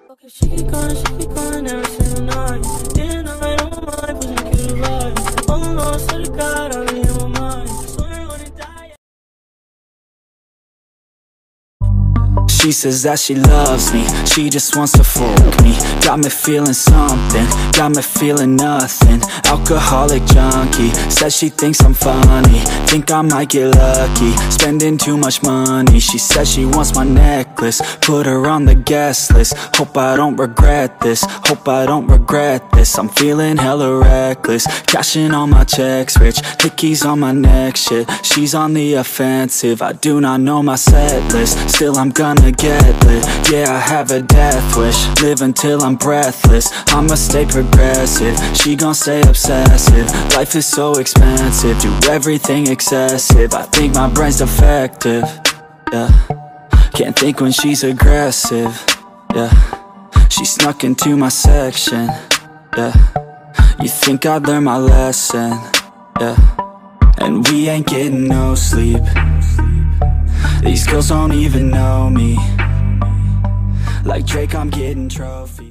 She keep going every single night. Then I don't mind pushing you to ride. Oh no, I swear to God, I'll be in my mind. Swear I wanna die. She says that she loves me, she just wants to fuck me. Got me feeling something, got me feeling nothing. Alcoholic junkie, says she thinks I'm funny. Think I might get lucky, spending too much money. She says she wants my necklace, put her on the guest list. Hope I don't regret this, hope I don't regret this. I'm feeling hella reckless, cashing all my checks rich. Hickeys on my neck, shit, she's on the offensive. I do not know my set list, still I'm gonna get lit. Yeah, I have a death wish, live until I'm breathless. I'ma stay progressive, she gon' stay obsessive. Life is so expensive, do everything excessive. I think my brain's defective, yeah. Can't think when she's aggressive, yeah. She snuck into my section, yeah. You think I'd learn my lesson, yeah. And we ain't getting no sleep. These girls don't even know me. Like Drake, I'm getting trophies.